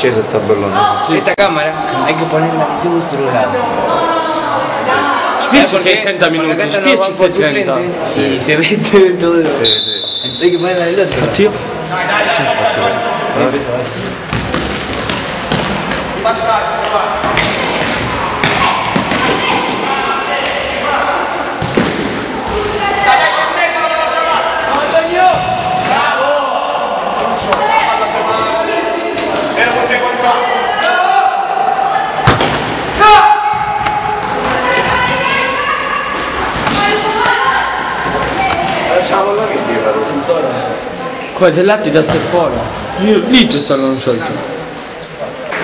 acceso il tabellone. Questa camera hai che ponerla di tutto lato. Spiace che 30 minuti, spiace se 30. Sì, si mette tutto. Hai che ponerla di tutto. Oddio. Passaggio, Giovanni. Qua dell'altro già sei fuori. Io lì ti sono scelto.